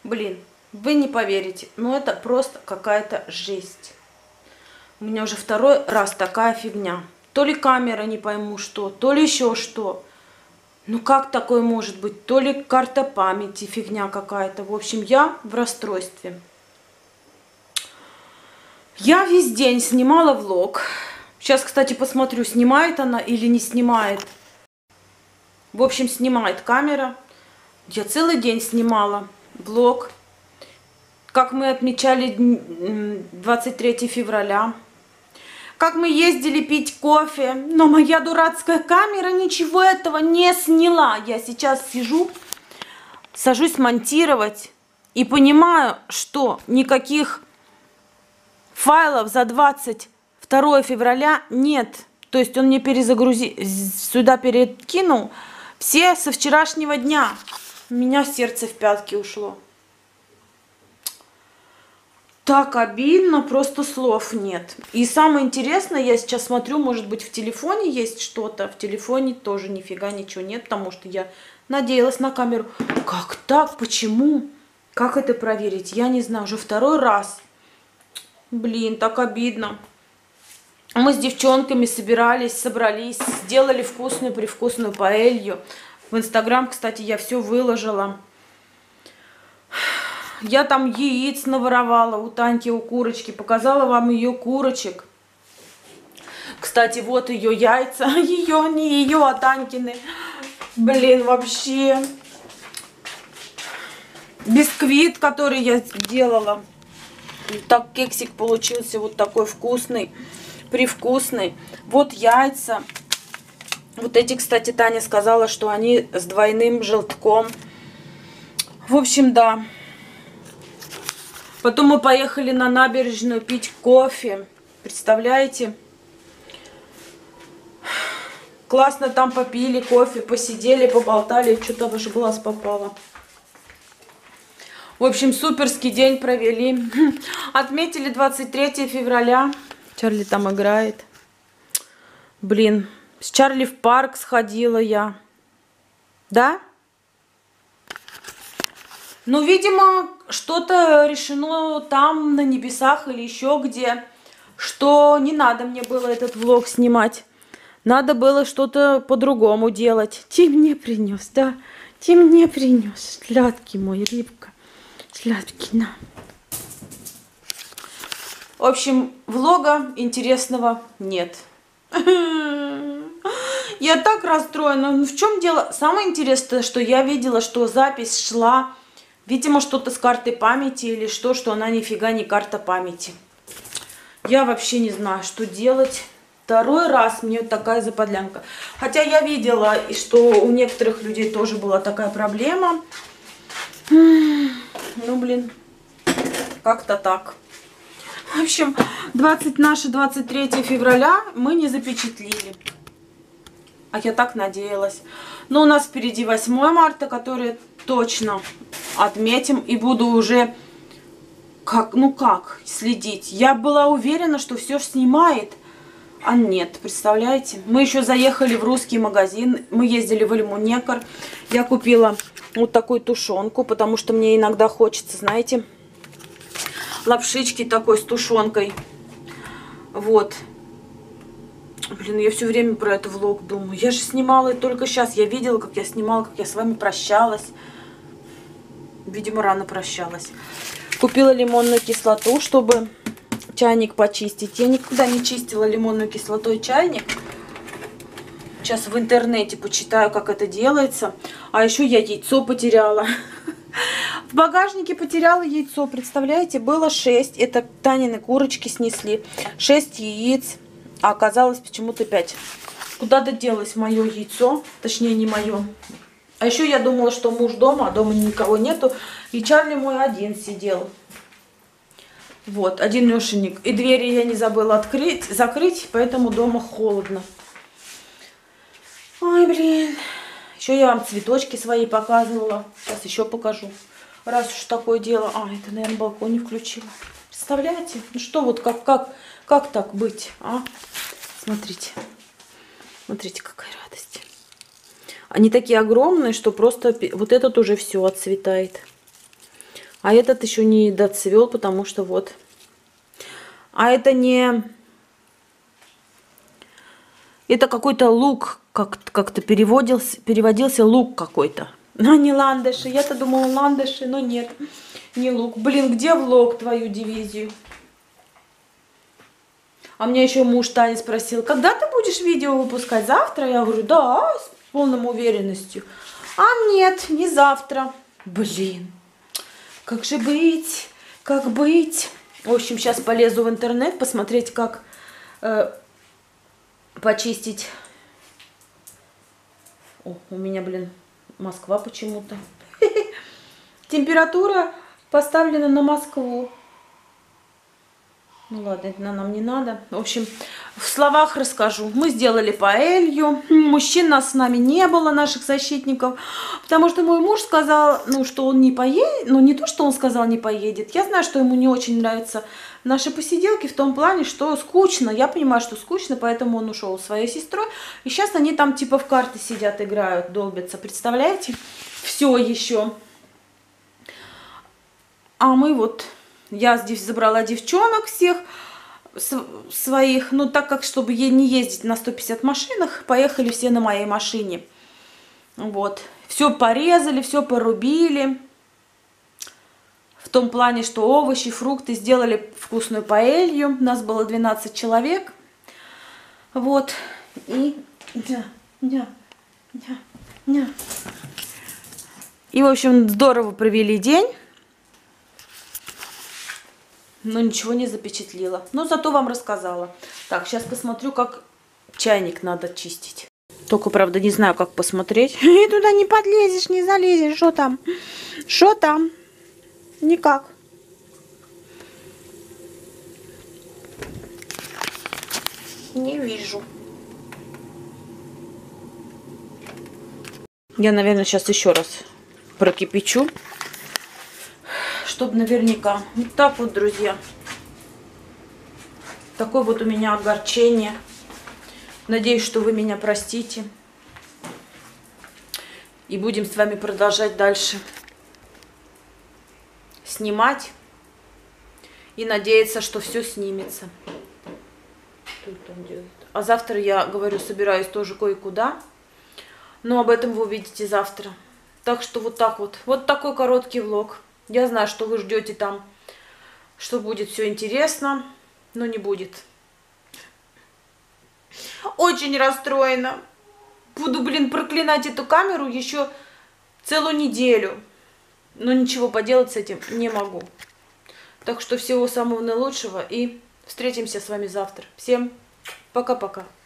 Блин, вы не поверите, но это просто какая-то жесть. У меня уже второй раз такая фигня. То ли камера, не пойму что, то ли еще что. Ну как такое может быть? То ли карта памяти, фигня какая-то. В общем, я в расстройстве. Я весь день снимала влог. Сейчас, кстати, посмотрю, снимает она или не снимает. В общем, снимает камера. Я целый день снимала влог. Как мы отмечали 23 февраля. Как мы ездили пить кофе. Но моя дурацкая камера ничего этого не сняла. Я сейчас сажусь монтировать. И понимаю, что никаких файлов за 22 февраля нет. То есть он мне сюда перекинул все со вчерашнего дня. У меня сердце в пятки ушло. Так обидно, просто слов нет. И самое интересное, я сейчас смотрю, может быть, в телефоне есть что-то. В телефоне тоже нифига ничего нет, потому что я надеялась на камеру. Как так? Почему? Как это проверить? Я не знаю, уже второй раз. Блин, так обидно. Мы с девчонками собрались, сделали вкусную-привкусную паэлью. В Инстаграм, кстати, я все выложила. Я там яиц наворовала у Таньки, у курочки. Показала вам ее курочек. Кстати, вот ее яйца. Ее, не ее, а Танькины. Блин, вообще. Бисквит, который я сделала. Так кексик получился вот такой вкусный, привкусный. Вот яйца. Вот эти, кстати, Таня сказала, что они с двойным желтком. В общем, да. Потом мы поехали на набережную пить кофе. Представляете? Классно там попили кофе, посидели, поболтали. Что-то в ваш глаз попало. В общем, суперский день провели. Отметили 23 февраля. Чарли там играет. Блин, с Чарли в парк сходила я. Да? Ну, видимо, что-то решено там, на небесах или еще где, что не надо мне было этот влог снимать. Надо было что-то по-другому делать. Ты мне принес, да? Ты мне принес. Сладкий мой, рыбка. Сладкий, на. В общем, влога интересного нет. Я так расстроена. Ну, в чем дело? Самое интересное, что я видела, что запись шла. Видимо, что-то с картой памяти или что она нифига не карта памяти. Я вообще не знаю, что делать. Второй раз мне такая заподлянка. Хотя я видела, что у некоторых людей тоже была такая проблема. Ну, блин, как-то так. В общем, 23 февраля мы не запечатлили. А я так надеялась. Но у нас впереди 8 марта, который точно отметим. И буду уже, следить. Я была уверена, что все снимает. А нет, представляете? Мы еще заехали в русский магазин. Мы ездили в Альмунекар. Я купила вот такую тушенку, потому что мне иногда хочется, знаете, лапшички такой с тушенкой. Вот. Блин, я все время про это влог думаю. Я же снимала только сейчас. Я видела, как я снимала, как я с вами прощалась. Видимо, рано прощалась. Купила лимонную кислоту, чтобы чайник почистить. Я никогда не чистила лимонную кислотой чайник. Сейчас в интернете почитаю, как это делается. А еще я яйцо потеряла. В багажнике потеряла яйцо. Представляете, было 6. Это Танины курочки снесли. 6 яиц. А оказалось почему-то 5. Куда-то делось мое яйцо. Точнее, не мое. А еще я думала, что муж дома, а дома никого нету. И Чарли мой один сидел. Вот, одинешенек. И двери я не забыла закрыть, поэтому дома холодно. Ой, блин. Еще я вам цветочки свои показывала. Сейчас еще покажу. Раз уж такое дело. А, это, наверное, балкон не включила. Представляете? Ну что вот, как так быть, а? Смотрите. Смотрите, какая радость. Они такие огромные, что просто вот этот уже все отцветает. А этот еще не доцвел, потому что вот. А это не... Это какой-то лук, как-то переводился лук какой-то. Но не ландыши. Я-то думала ландыши, но нет. Не лук. Блин, где влог твою дивизию? А меня еще муж Таня спросил, когда ты будешь видео выпускать? Завтра? Я говорю, да, с полной уверенностью. А нет, не завтра. Блин, как же быть? Как быть? В общем, сейчас полезу в интернет посмотреть, как почистить. О, у меня, блин, Москва почему-то. Температура поставлена на Москву. Ну ладно, это нам не надо. В общем, в словах расскажу. Мы сделали паэлью. Мужчин нас с нами не было, наших защитников. Потому что мой муж сказал, ну, что он не поедет. Ну, не то, что он сказал, не поедет. Я знаю, что ему не очень нравятся наши посиделки в том плане, что скучно. Я понимаю, что скучно, поэтому он ушел с своей сестрой. И сейчас они там типа в карты сидят, играют, долбятся. Представляете? Все еще. А мы вот... Я здесь забрала девчонок всех своих, ну так как, чтобы не ездить на 150 машинах, поехали все на моей машине. Вот. Все порезали, все порубили. В том плане, что овощи, фрукты, сделали вкусную паэлью. У нас было 12 человек. Вот. И... И, в общем, здорово провели день. Но ничего не запечатлела. Но зато вам рассказала. Так, сейчас посмотрю, как чайник надо чистить. Только, правда, не знаю, как посмотреть. И туда не подлезешь, не залезешь. Что там? Что там? Никак. Не вижу. Я, наверное, сейчас еще раз прокипячу. Чтобы наверняка. Вот так вот, друзья. Такое вот у меня огорчение. Надеюсь, что вы меня простите. И будем с вами продолжать дальше снимать. И надеяться, что все снимется. А завтра, я говорю, собираюсь тоже кое-куда. Но об этом вы увидите завтра. Так что вот так вот. Вот такой короткий влог. Я знаю, что вы ждете там, что будет все интересно, но не будет. Очень расстроена. Буду, блин, проклинать эту камеру еще целую неделю. Но ничего поделать с этим не могу. Так что всего самого наилучшего и встретимся с вами завтра. Всем пока-пока.